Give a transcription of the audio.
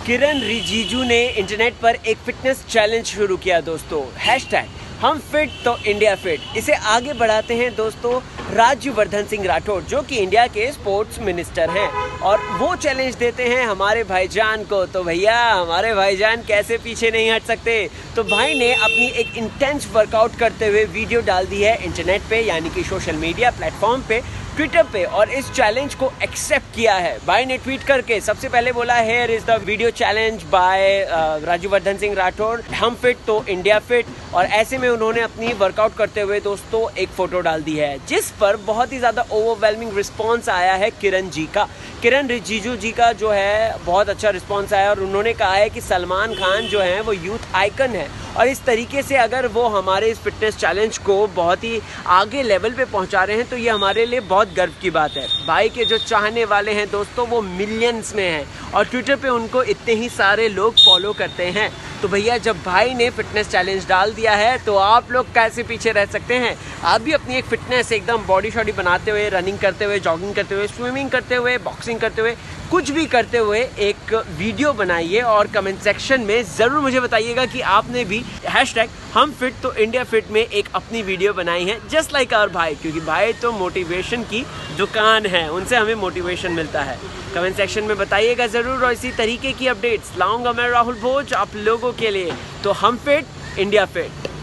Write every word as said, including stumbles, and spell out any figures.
किरण रिजिजू ने इंटरनेट पर एक फिटनेस चैलेंज शुरू किया दोस्तों, हैशटैग हम फिट तो इंडिया फिट। इसे आगे बढ़ाते हैं दोस्तों राज्यवर्धन सिंह राठौड़, जो कि इंडिया के स्पोर्ट्स मिनिस्टर हैं, और वो चैलेंज देते हैं हमारे भाईजान को। तो भैया हमारे भाईजान कैसे पीछे नहीं हट सकते। तो भाई ने अपनी एक इंटेंस वर्कआउट करते हुए वीडियो डाल दी है इंटरनेट पे, यानी कि सोशल मीडिया प्लेटफॉर्म पे, ट्विटर पे, और इस चैलेंज को एक्सेप्ट किया है। भाई ने ट्वीट करके सबसे पहले बोला, here is the video challenge by Rajyavardhan Singh Rathore, हम फिट तो इंडिया फिट। और ऐसे में उन्होंने अपनी वर्कआउट करते हुए दोस्तों एक फोटो डाल दी है, जिस पर बहुत ही ज़्यादा ओवरवेलमिंग रिस्पॉन्स आया है किरण जी का। किरण रिजिजू जी का जो है बहुत अच्छा रिस्पॉन्स आया, और उन्होंने कहा है कि सलमान खान जो है वो यूथ आइकन है, और इस तरीके से अगर वो हमारे इस फिटनेस चैलेंज को बहुत ही आगे लेवल पे पहुंचा रहे हैं तो ये हमारे लिए बहुत गर्व की बात है। भाई के जो चाहने वाले हैं दोस्तों वो मिलियंस में हैं, और ट्विटर पे उनको इतने ही सारे लोग फॉलो करते हैं। तो भैया जब भाई ने फिटनेस चैलेंज डाल दिया है तो आप लोग कैसे पीछे रह सकते हैं। आप भी अपनी एक फिटनेस एकदम बॉडी शॉडी बनाते हुए, रनिंग करते हुए, जॉगिंग करते हुए, स्विमिंग करते हुए, बॉक्सिंग करते हुए, कुछ भी करते हुए एक वीडियो बनाइए और कमेंट सेक्शन में ज़रूर मुझे बताइएगा कि आपने भी हैशटैग हम फिट तो इंडिया फिट में एक अपनी वीडियो बनाई है, जस्ट लाइक आवर भाई, क्योंकि भाई तो मोटिवेशन की दुकान है, उनसे हमें मोटिवेशन मिलता है। कमेंट सेक्शन में बताइएगा ज़रूर, और इसी तरीके की अपडेट्स लाऊंगा मैं राहुल भोज आप लोगों के लिए। तो हम फिट इंडिया फिट।